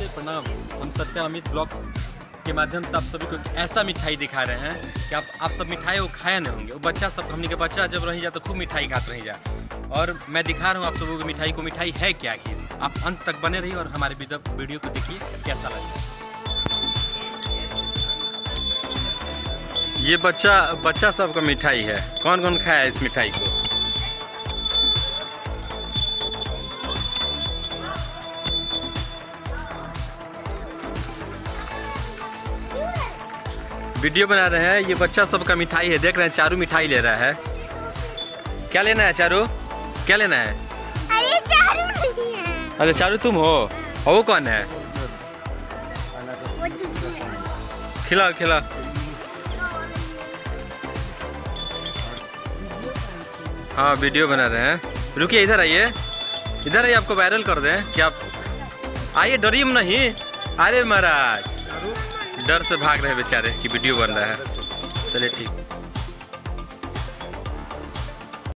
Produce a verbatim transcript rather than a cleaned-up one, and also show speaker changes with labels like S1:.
S1: नमस्ते प्रणाम। हम सत्या अमित ब्लॉग्स के माध्यम से आप सभी को ऐसा मिठाई दिखा रहे हैं कि आप आप सब मिठाई वो खाया नहीं होंगे। वो बच्चा सब हमने के बच्चा जब रही जा तो खूब मिठाई खाते रही जा, और मैं दिखा रहा हूँ आप सबों को मिठाई को। मिठाई है क्या आखिर, आप अंत तक बने रहिए और हमारे वीडियो को देखिए कैसा लगे। ये बच्चा बच्चा सबका मिठाई है। कौन कौन खाया है इस मिठाई को? वीडियो बना रहे हैं, ये बच्चा सबका मिठाई है। देख रहे हैं चारू मिठाई ले रहा है। क्या लेना है चारू, क्या लेना है?
S2: अरे चारू नहीं है।
S1: अरे चारू तुम हो, और वो कौन है? खिलाओ खिलाओ। हाँ वीडियो बना रहे हैं। रुकिए इधर आइए, इधर आइए, आपको वायरल कर दें। क्या आप आइए, डरिए नहीं। अरे महाराज डर से भाग रहे बेचारे कि वीडियो बन रहा है। चलिए ठीक।